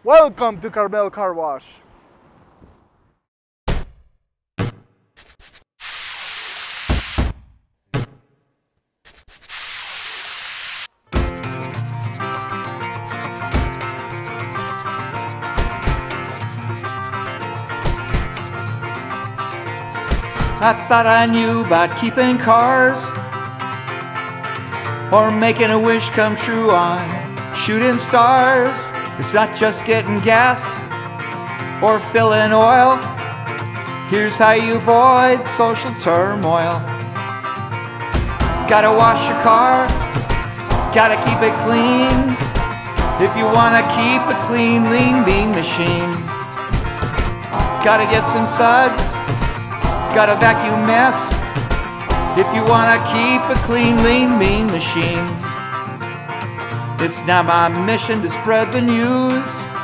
Welcome to Carmel Car Wash. I thought I knew about keeping cars, or making a wish come true on shooting stars. It's not just getting gas or filling oil. Here's how you avoid social turmoil. Gotta wash your car, gotta keep it clean. If you wanna keep a clean, lean, mean machine. Gotta get some suds, gotta vacuum mess. If you wanna keep a clean, lean, mean machine. It's now my mission to spread the news.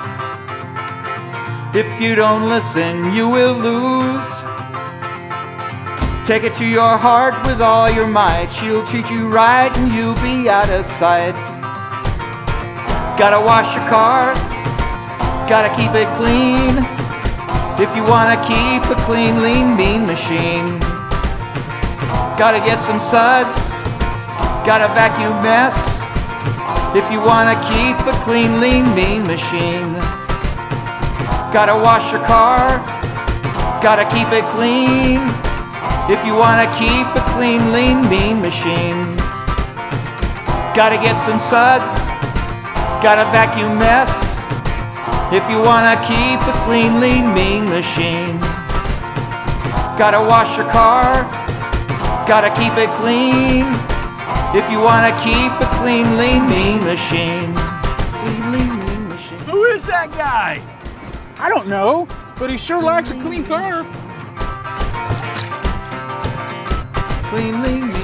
If you don't listen, you will lose. Take it to your heart with all your might. She'll treat you right and you'll be out of sight. Gotta wash your car, gotta keep it clean. If you wanna keep a clean, lean, mean machine. Gotta get some suds, gotta vacuum mess. If you wanna keep a clean, lean, mean machine. Gotta wash your car, gotta keep it clean. If you wanna keep a clean, lean, mean machine. Gotta get some suds, gotta vacuum mess. If you wanna keep a clean, lean, mean machine. Gotta wash your car, gotta keep it clean. If you wanna keep a clean, lean, mean machine. Clean, lean, mean machine. Who is that guy? I don't know, but he sure likes a clean car. Clean, lean,